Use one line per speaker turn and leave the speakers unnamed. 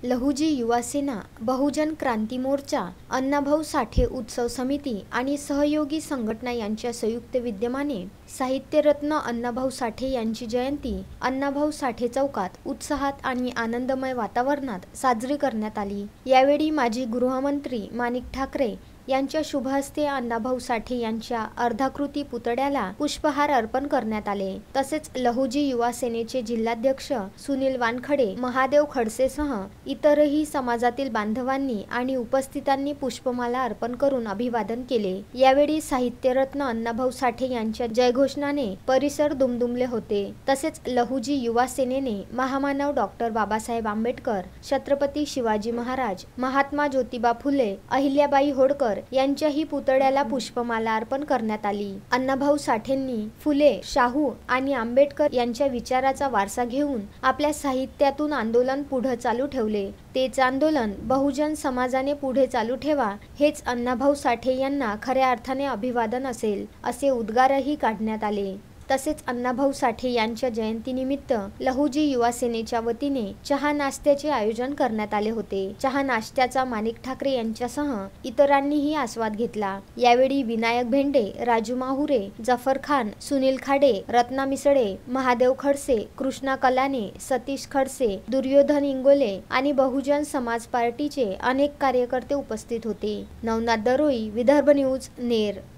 लहुजी युवा सेना, बहुजन क्रांती मोर्चा, अण्णाभाऊ साठे उत्सव समिती आणि सहयोगी संघटना यांच्या संयुक्त विद्यमाने साहित्यरत्न अण्णाभाऊ साठे यांची जयंती अण्णाभाऊ साठे चौकात उत्साहात आणि आनंदमय वातावरणात साजरी करण्यात आली। यावेळी माजी गृहमंत्री माणिक ठाकरे यांच्या शुभ हस्ते अण्णाभाऊ साठे यांच्या अर्धाकृती पुतळ्याला पुष्पहार अर्पण करण्यात आले। तसेच लहुजी युवा सेनेचे जिल्हाध्यक्ष सुनील वानखडे, महादेव खडसेसह इतरही समाजातील बांधवांनी आणि उपस्थितांनी पुष्पमाला अर्पण करून अभिवादन केले। यावेळी साहित्यरत्न अण्णाभाऊ साठे यांच्या जयघोषणाने परिसर दुमदुमले होते। तसेच लहुजी युवा सेनेने महामानव डॉक्टर बाबासाहेब आंबेडकर, छत्रपती शिवाजी महाराज, महात्मा ज्योतिबा फुले, अहिल्याबाई होळकर यांच्याही पुतळ्याला पुष्पमाला अर्पण करण्यात आली। अण्णाभाऊ साठेंनी फुले, शाहू आणि आंबेडकर यांच्या विचाराचा वारसा घेऊन आपल्या साहित्यातून आंदोलन पुढे चालू ठेवले। तेच आंदोलन बहुजन समाजाने पुढे चालू ठेवा, हेच अण्णाभाऊ साठे यांना खऱ्या अर्थाने अभिवादन असेल, असे उद्गारही काढण्यात आले। तसेच अण्णाभाऊ साठे यांच्या जयंतीनिमित्त लहुजी युवा सेनेच्या वतीने चहा नाश्त्याचे आयोजन करण्यात आले होते। चहा नाश्त्याचा माणिक ठाकरे यांच्यासह इतरांनीही आस्वाद घेतला। यावेळी विनायक भेंडे, राजू माहुरे, जफर खान, सुनील खाडे, रत्ना मिसळे, महादेव खडसे, कृष्णा कलाने, सतीश खडसे, दुर्योधन इंगोले आणि बहुजन समाज पार्टीचे अनेक कार्यकर्ते उपस्थित होते। नवनाथ दरोई, विदर्भ न्यूज, नेर।